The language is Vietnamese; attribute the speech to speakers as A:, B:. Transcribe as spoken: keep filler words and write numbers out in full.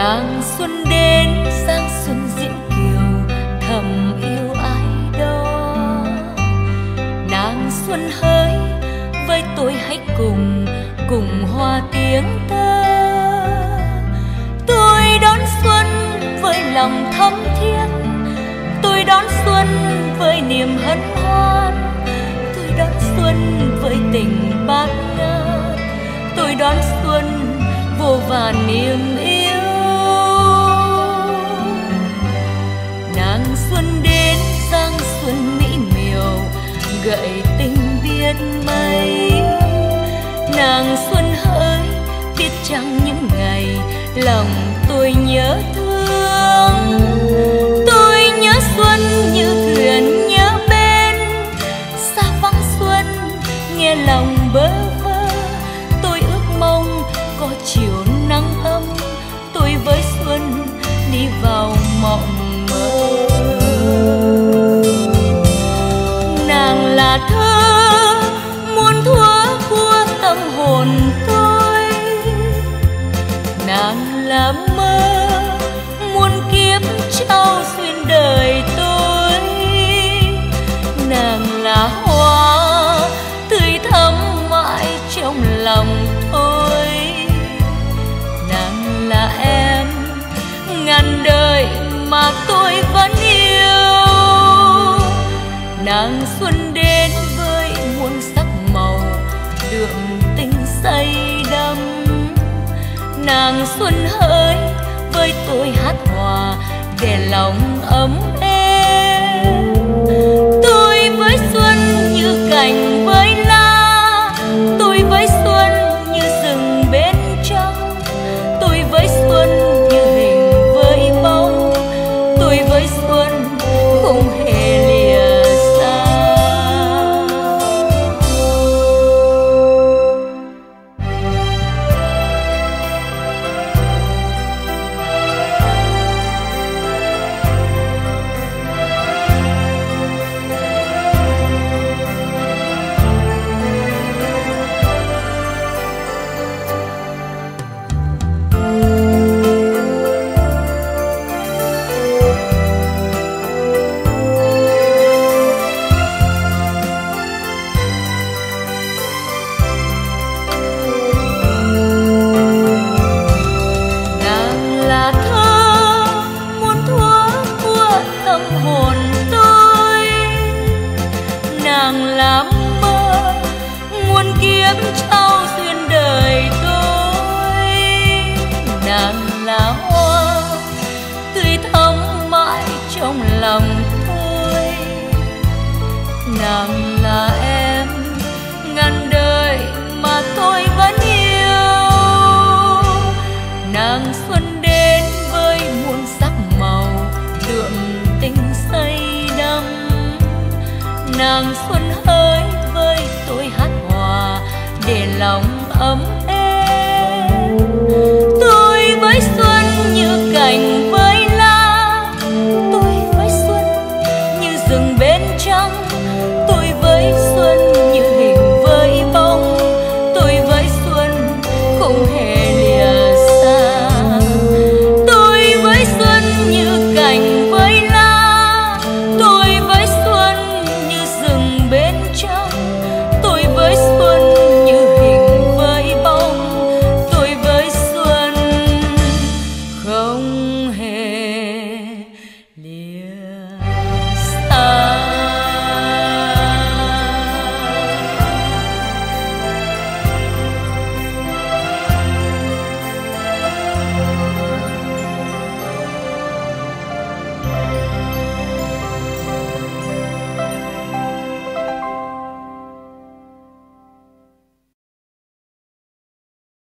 A: Nàng xuân đến sang xuân diễm kiều, thầm yêu ai đó. Nàng xuân hỡi với tôi hãy cùng cùng hòa tiếng tơ. Tôi đón xuân với lòng thắm thiết, tôi đón xuân với niềm hân hoan, tôi đón xuân với tình bát ngát, tôi đón xuân vô vàn niềm yêu. Nàng xuân đến giang xuân mỹ miều, gợi tình biết mấy. Nàng xuân hỡi biết chăng những ngày lòng tôi nhớ thương. Tôi nhớ xuân như thuyền nhớ bên, xa vắng xuân nghe lòng bơ vơ. Tôi ước mong có chiều nắng ấm, tôi với xuân đi vào mộng mơ. Nàng là thơ muôn thuở của tâm hồn tôi, nàng là mơ muôn kiếp trao duyên đời tôi. Nàng là hoa tươi thắm mãi trong lòng tôi, nàng là em ngàn đời mà tôi vẫn yêu. Nàng xuân đến với muôn sắc màu, đượm tình say đắm. Nàng xuân hỡi với tôi hát hòa để lòng ấm êm. Tôi với xuân như cành với lá, tôi với xuân như rừng bên trong, tôi với xuân như hình với bóng, tôi với xuân không hề lìa xa. Nàng là mơ muôn kiếp trao duyên đời tôi, nàng là hoa tươi thắm mãi trong lòng tôi. Nàng là em ngàn đời mà tôi vẫn yêu. Nàng xuân đến với muôn sắc màu, đượm tình say đắm. Nàng xuân hỡi với tôi hát hòa để lòng ấm